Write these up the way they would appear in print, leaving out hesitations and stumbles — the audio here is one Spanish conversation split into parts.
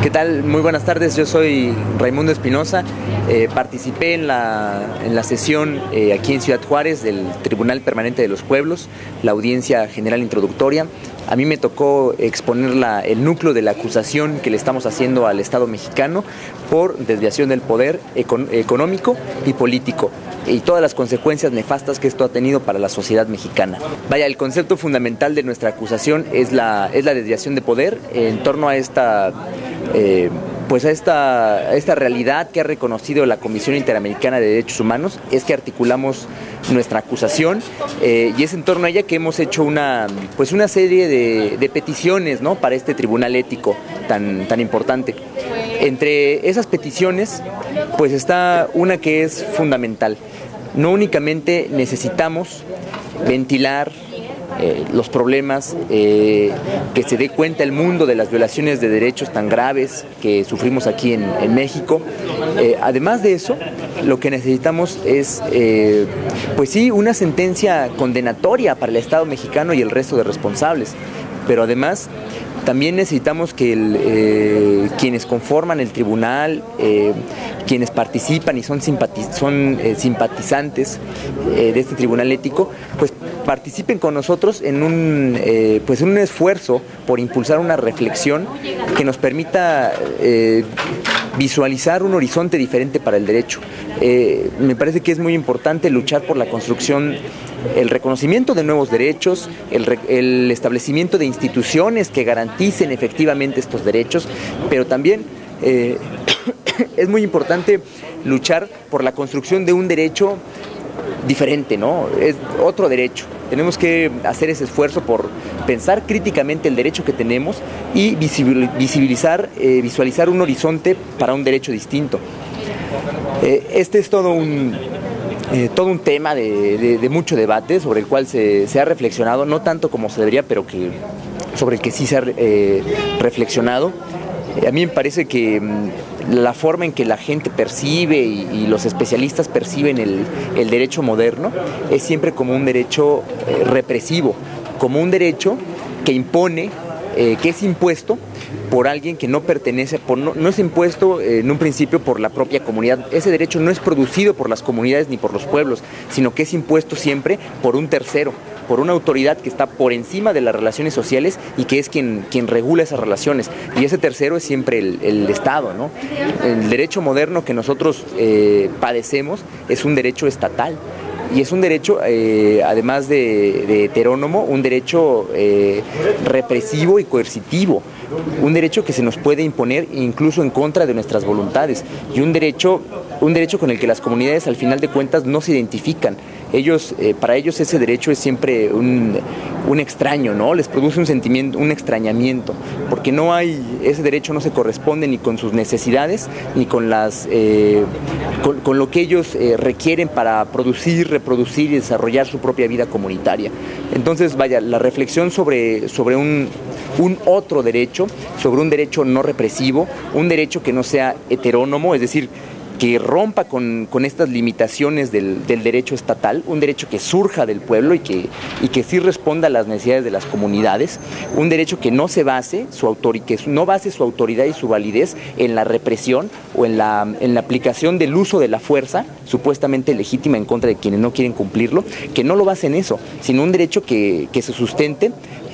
¿Qué tal? Muy buenas tardes, yo soy Raimundo Espinosa. Participé en la sesión aquí en Ciudad Juárez del Tribunal Permanente de los Pueblos, la audiencia general introductoria. A mí me tocó exponer el núcleo de la acusación que le estamos haciendo al Estado mexicano por desviación del poder económico y político y todas las consecuencias nefastas que esto ha tenido para la sociedad mexicana. Vaya, el concepto fundamental de nuestra acusación es la desviación de poder en torno a esta realidad que ha reconocido la Comisión Interamericana de Derechos Humanos. Es que articulamos nuestra acusación y es en torno a ella que hemos hecho una serie de peticiones, ¿no?, para este tribunal ético tan importante. Entre esas peticiones pues está una que es fundamental. No únicamente necesitamos ventilar los problemas, que se dé cuenta el mundo de las violaciones de derechos tan graves que sufrimos aquí en México. Además de eso, lo que necesitamos es, pues sí, una sentencia condenatoria para el Estado mexicano y el resto de responsables, pero además también necesitamos que quienes conforman el tribunal, quienes participan y son simpatizantes de este tribunal ético, pues participen con nosotros en un esfuerzo por impulsar una reflexión que nos permita visualizar un horizonte diferente para el derecho. Me parece que es muy importante luchar por la construcción, el reconocimiento de nuevos derechos, el establecimiento de instituciones que garanticen efectivamente estos derechos, pero también es muy importante luchar por la construcción de un derecho diferente, ¿no? Es otro derecho. Tenemos que hacer ese esfuerzo por pensar críticamente el derecho que tenemos y visualizar un horizonte para un derecho distinto. Este es todo un tema de mucho debate, sobre el cual se ha reflexionado, no tanto como se debería, pero sobre el que sí se ha reflexionado. A mí me parece que la forma en que la gente percibe y los especialistas perciben el derecho moderno es siempre como un derecho represivo, como un derecho que impone, que es impuesto por alguien que no pertenece, no es impuesto en un principio por la propia comunidad. Ese derecho no es producido por las comunidades ni por los pueblos, sino que es impuesto siempre por un tercero, por una autoridad que está por encima de las relaciones sociales y que es quien regula esas relaciones. Y ese tercero es siempre el Estado, ¿no? El derecho moderno que nosotros padecemos es un derecho estatal. Y es un derecho, además de heterónomo, un derecho represivo y coercitivo, un derecho que se nos puede imponer incluso en contra de nuestras voluntades, y un derecho con el que las comunidades al final de cuentas no se identifican. Para ellos ese derecho es siempre un extraño, ¿no? Les produce un sentimiento, un extrañamiento, porque ese derecho no se corresponde ni con sus necesidades, ni con con lo que ellos requieren para producir, reproducir y desarrollar su propia vida comunitaria. Entonces, vaya, la reflexión sobre un otro derecho, sobre un derecho no represivo, un derecho que no sea heterónomo, es decir, que rompa con estas limitaciones del derecho estatal, un derecho que surja del pueblo y que sí responda a las necesidades de las comunidades, un derecho que no base su autoridad y su validez en la represión o en la aplicación del uso de la fuerza supuestamente legítima en contra de quienes no quieren cumplirlo, que no lo base en eso, sino un derecho que se sustente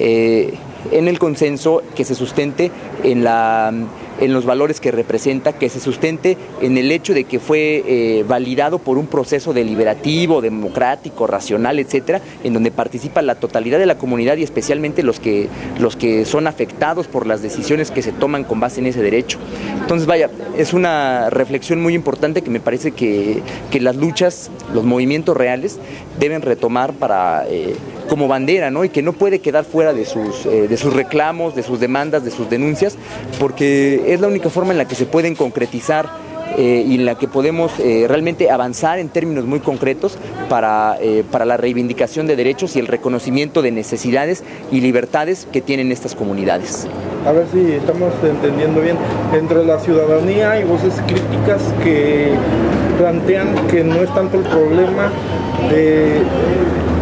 en el consenso, que se sustente en los valores que representa, que se sustente en el hecho de que fue validado por un proceso deliberativo, democrático, racional, etcétera, en donde participa la totalidad de la comunidad y especialmente los que son afectados por las decisiones que se toman con base en ese derecho. Entonces, vaya, es una reflexión muy importante que me parece que las luchas, los movimientos reales deben retomar como bandera, ¿no? Y que no puede quedar fuera de sus reclamos, de sus demandas, de sus denuncias, porque es la única forma en la que se pueden concretizar y en la que podemos realmente avanzar en términos muy concretos para la reivindicación de derechos y el reconocimiento de necesidades y libertades que tienen estas comunidades. A ver si estamos entendiendo bien. Dentro de la ciudadanía hay voces críticas que plantean que no es tanto el problema de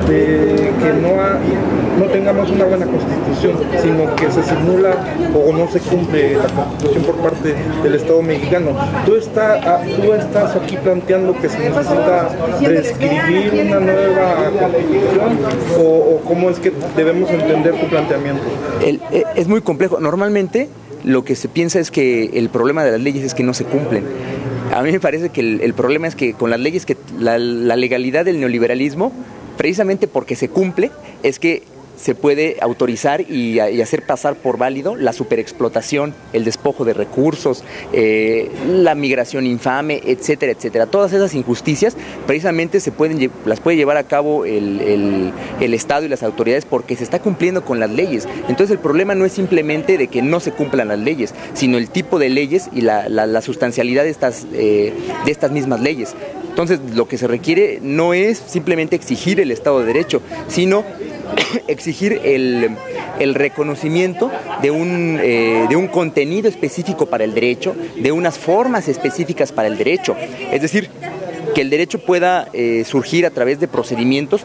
que no tengamos una buena constitución, sino que se simula o no se cumple la constitución por parte del Estado mexicano. Tú estás aquí planteando que se necesita reescribir una nueva constitución, o cómo es que debemos entender tu planteamiento. Es muy complejo. Normalmente lo que se piensa es que el problema de las leyes es que no se cumplen. A mí me parece que el problema es que con las leyes, que la legalidad del neoliberalismo, precisamente porque se cumple, es que se puede autorizar y hacer pasar por válido la superexplotación, el despojo de recursos, la migración infame, etcétera, etcétera. Todas esas injusticias precisamente las puede llevar a cabo el Estado y las autoridades porque se está cumpliendo con las leyes. Entonces el problema no es simplemente de que no se cumplan las leyes, sino el tipo de leyes y la sustancialidad de estas mismas leyes. Entonces lo que se requiere no es simplemente exigir el Estado de Derecho, sino exigir el reconocimiento de un contenido específico para el derecho, de unas formas específicas para el derecho. Es decir, que el derecho pueda surgir a través de procedimientos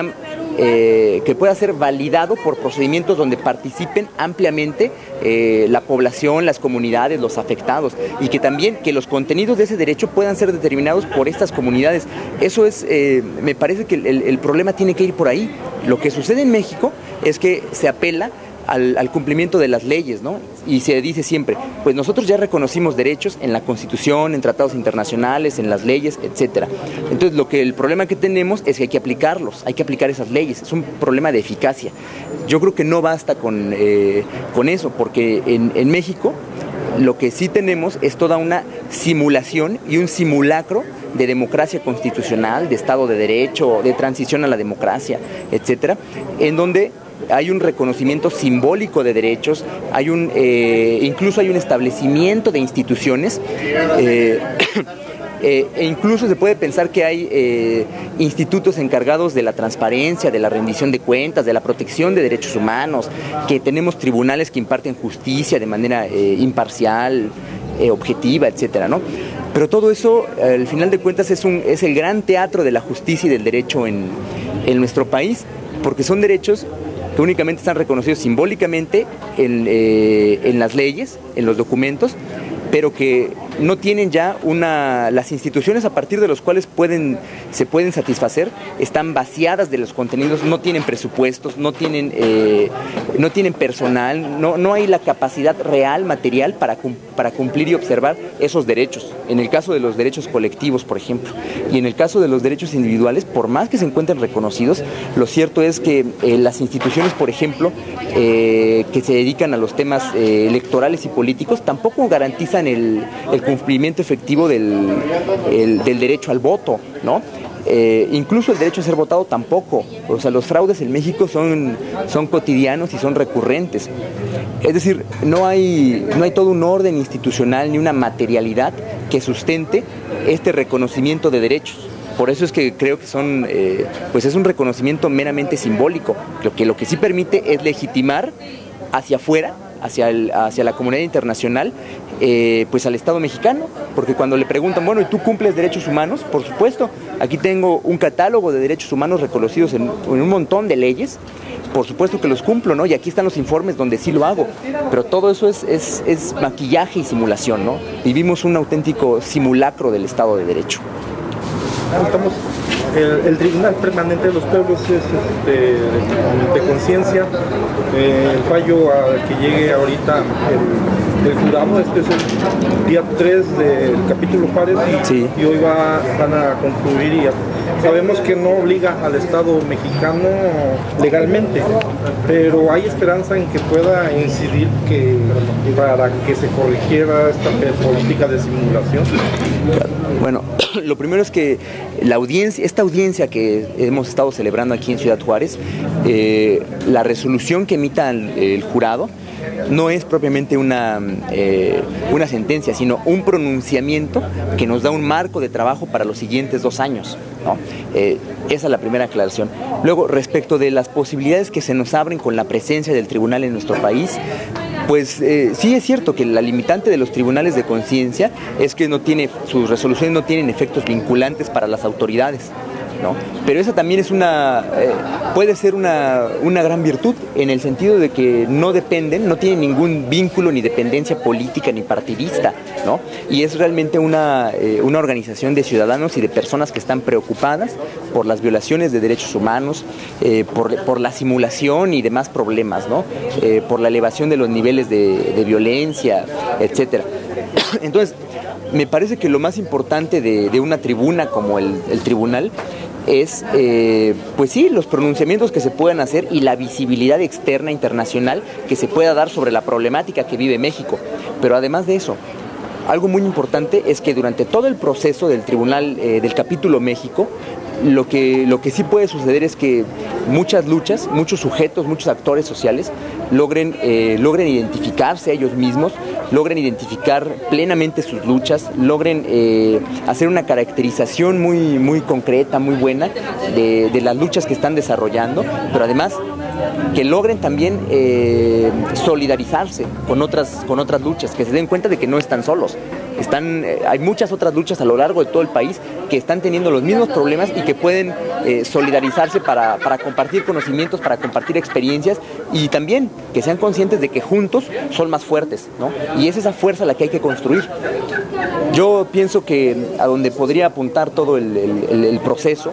que pueda ser validado por procedimientos donde participen ampliamente la población, las comunidades, los afectados, y que también que los contenidos de ese derecho puedan ser determinados por estas comunidades. Eso es, me parece que el problema tiene que ir por ahí. Lo que sucede en México es que se apela al cumplimiento de las leyes, ¿no? Y se dice siempre, pues nosotros ya reconocimos derechos en la Constitución, en tratados internacionales, en las leyes, etcétera. Entonces el problema que tenemos es que hay que aplicarlos, hay que aplicar esas leyes. Es un problema de eficacia. Yo creo que no basta con eso, porque en México lo que sí tenemos es toda una simulación y un simulacro de democracia constitucional, de Estado de Derecho, de transición a la democracia, etcétera, en donde hay un reconocimiento simbólico de derechos, incluso hay un establecimiento de instituciones, e incluso se puede pensar que hay institutos encargados de la transparencia, de la rendición de cuentas, de la protección de derechos humanos, que tenemos tribunales que imparten justicia de manera imparcial, objetiva, etcétera, ¿no? Pero todo eso, al final de cuentas, es el gran teatro de la justicia y del derecho en nuestro país, porque son derechos que únicamente están reconocidos simbólicamente en las leyes, en los documentos, pero que no tienen ya las instituciones a partir de los cuales se pueden satisfacer, están vaciadas de los contenidos, no tienen presupuestos, no tienen personal, no hay la capacidad real, material para cumplir y observar esos derechos. En el caso de los derechos colectivos, por ejemplo, y en el caso de los derechos individuales, por más que se encuentren reconocidos, lo cierto es que las instituciones, por ejemplo, que se dedican a los temas electorales y políticos, tampoco garantizan el cumplimiento efectivo del derecho al voto, ¿no? Incluso el derecho a ser votado tampoco. O sea, los fraudes en México son cotidianos y son recurrentes. Es decir, no hay todo un orden institucional ni una materialidad que sustente este reconocimiento de derechos. Por eso es que creo que pues es un reconocimiento meramente simbólico. Lo que sí permite es legitimar hacia afuera, hacia la comunidad internacional, pues al Estado mexicano, porque cuando le preguntan, bueno, ¿y tú cumples derechos humanos? Por supuesto, aquí tengo un catálogo de derechos humanos reconocidos en un montón de leyes, por supuesto que los cumplo, ¿no? Y aquí están los informes donde sí lo hago, pero todo eso es maquillaje y simulación, ¿no? Vivimos un auténtico simulacro del Estado de Derecho. El Tribunal Permanente de los Pueblos es de conciencia. El fallo que llegue ahorita el jurado, este es el día 3 del capítulo Juárez y hoy van a concluir, y sabemos que no obliga al Estado mexicano legalmente, pero hay esperanza en que pueda incidir para que se corrigiera esta política de simulación. Bueno, lo primero es que esta audiencia que hemos estado celebrando aquí en Ciudad Juárez, la resolución que emita el jurado no es propiamente una sentencia, sino un pronunciamiento que nos da un marco de trabajo para los siguientes 2 años, ¿no? Esa es la primera aclaración. Luego, respecto de las posibilidades que se nos abren con la presencia del tribunal en nuestro país, pues sí es cierto que la limitante de los tribunales de conciencia es que sus resoluciones no tienen efectos vinculantes para las autoridades. ¿no? Pero esa también es puede ser una gran virtud, en el sentido de que no dependen, no tienen ningún vínculo ni dependencia política ni partidista, ¿no? Y es realmente una organización de ciudadanos y de personas que están preocupadas por las violaciones de derechos humanos, por la simulación y demás problemas, ¿no? Por la elevación de los niveles de violencia, etcétera. Entonces, me parece que lo más importante de una tribuna como el tribunal es, pues sí, los pronunciamientos que se puedan hacer y la visibilidad externa internacional que se pueda dar sobre la problemática que vive México. Pero además de eso, algo muy importante es que durante todo el proceso del tribunal, del capítulo México, lo que sí puede suceder es que muchas luchas, muchos sujetos, muchos actores sociales logren identificarse a ellos mismos, logren identificar plenamente sus luchas, logren hacer una caracterización muy concreta, muy buena de las luchas que están desarrollando, pero además que logren también solidarizarse con otras luchas, que se den cuenta de que no están solos. Hay muchas otras luchas a lo largo de todo el país que están teniendo los mismos problemas y que pueden solidarizarse para compartir conocimientos, para compartir experiencias, y también que sean conscientes de que juntos son más fuertes, ¿no? Y es esa fuerza la que hay que construir. Yo pienso que a donde podría apuntar todo el proceso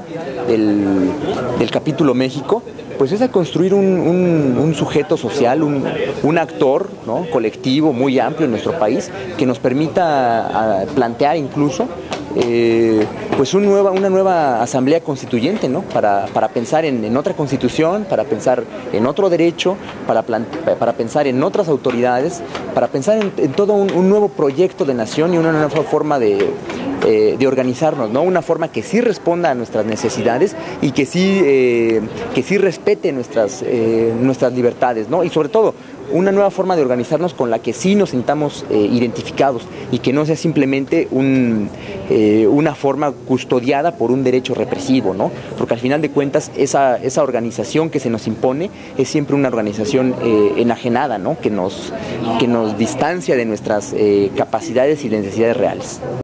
del capítulo México, pues es a construir un sujeto social, un actor, ¿no?, colectivo muy amplio en nuestro país, que nos permita plantear incluso pues una nueva asamblea constituyente, ¿no?, para pensar en otra constitución, para pensar en otro derecho, para pensar en otras autoridades, para pensar en todo un nuevo proyecto de nación y una nueva forma de organizarnos, ¿no? Una forma que sí responda a nuestras necesidades y que sí respete nuestras libertades, ¿no? Y sobre todo, una nueva forma de organizarnos con la que sí nos sintamos identificados y que no sea simplemente una forma custodiada por un derecho represivo, ¿no? Porque al final de cuentas esa organización que se nos impone es siempre una organización enajenada, ¿no?, que nos distancia de nuestras capacidades y necesidades reales.